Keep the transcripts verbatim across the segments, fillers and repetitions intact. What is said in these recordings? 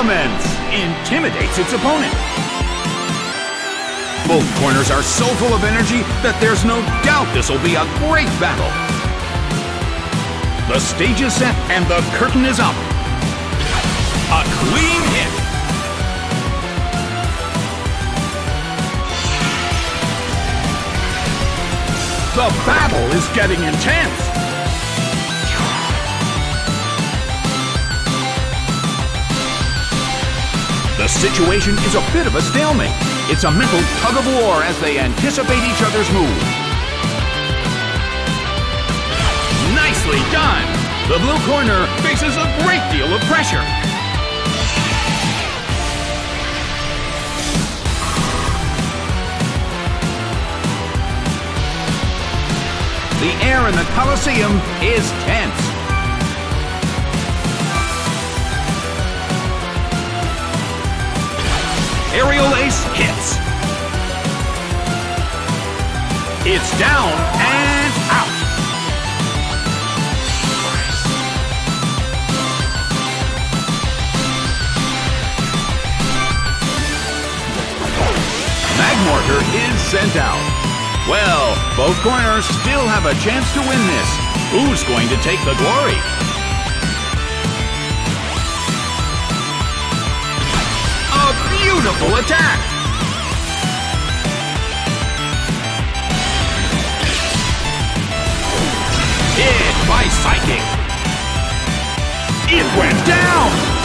Elements intimidates its opponent. Both corners are so full of energy that there's no doubt this will be a great battle. The stage is set and the curtain is up. A clean hit. The battle is getting intense. The situation is a bit of a stalemate. It's a mental tug-of-war as they anticipate each other's move. Nicely done! The blue corner faces a great deal of pressure. The air in the Coliseum is tense. Aerial ace hits. It's down and out. Magmortar is sent out. Well, both corners still have a chance to win this. Who's going to take the glory? A beautiful attack! Hit by Psychic. It went down!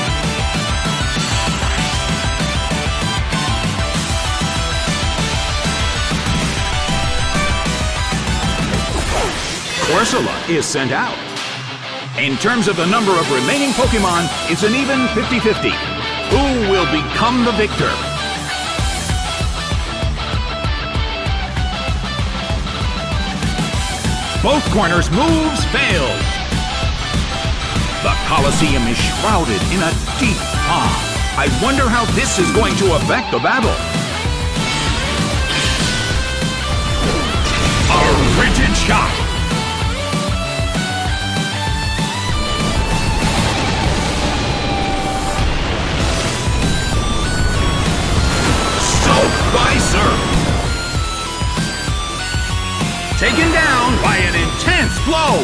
Corsola is sent out. In terms of the number of remaining Pokémon, it's an even fifty fifty. Who will become the victor? Both corners' moves failed. The Coliseum is shrouded in a deep fog. I wonder how this is going to affect the battle. A rigid shot. By Surf. Taken down by an intense blow.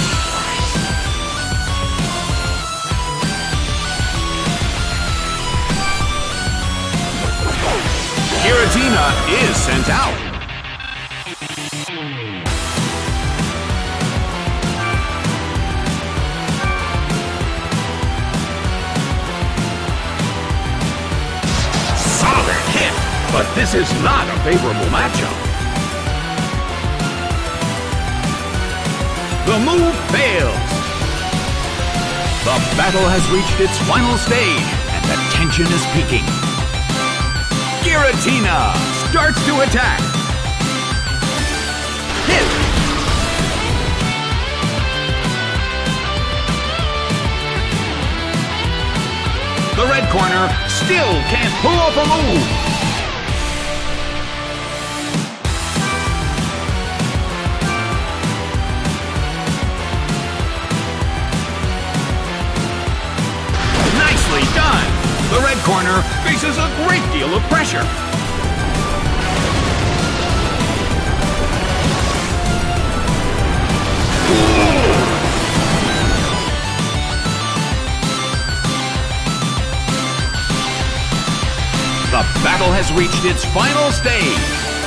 Giratina is sent out. But this is not a favorable matchup. The move fails. The battle has reached its final stage, and the tension is peaking. Giratina starts to attack. Hit! The red corner still can't pull off a move. Done! The red corner faces a great deal of pressure. The battle has reached its final stage.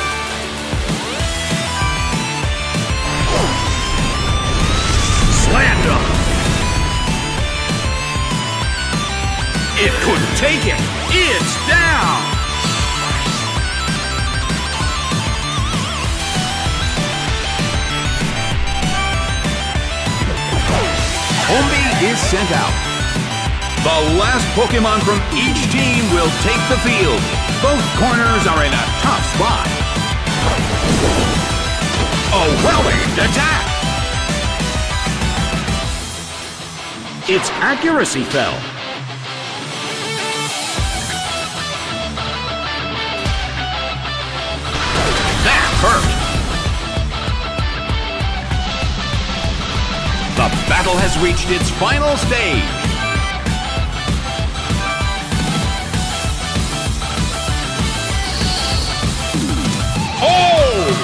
Slammed him. It couldn't take it. It's down. Combee is sent out. The last Pokemon from each team will take the field. Both corners are in a tough spot. A well-aimed attack. Its accuracy fell. Hurt. The battle has reached its final stage. Oh!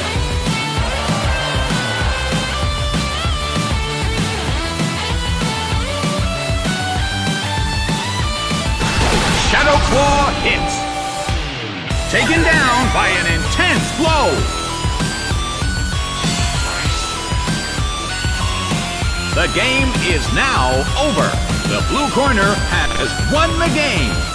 Shadow Claw hits. Taken down by an intense blow. The game is now over. The blue corner has won the game.